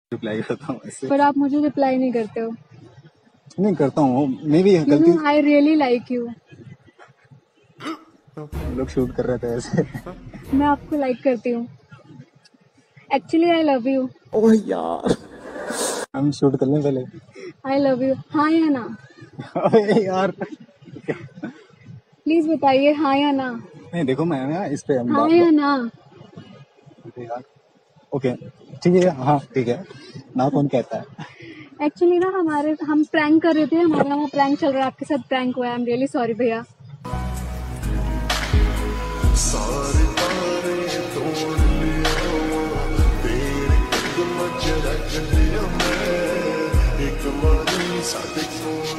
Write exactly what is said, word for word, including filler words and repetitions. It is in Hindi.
रिप्लाई करता हूँ ऐसे। पर आप मुझे रिप्लाई नहीं करते हो। नहीं करता हूँ, मे भी यू गलती। No I really like you. हम लोग शूट कर रहे थे ऐसे। मैं आपको लाइक करती हूँ। Actually I love you. Oh यार, हम शूट कर लें पहले। आई लव यू, हाँ या ना? अरे यार, प्लीज बताइए हाँ या ना। नहीं देखो मैं ना इस पे हम हाँ बात या बात ना? यार। ओके ठीक है, हाँ ठीक है ना, कौन कहता है। एक्चुअली ना हमारे हम प्रैंक कर रहे थे, हमारा वहाँ प्रैंक चल रहा है, आपके साथ प्रैंक हुआ है। आई एम रियली सॉरी भैया। सारे तारे तोड़ लिया तेरे कदम च रख दिया मैं, एक बारी साथ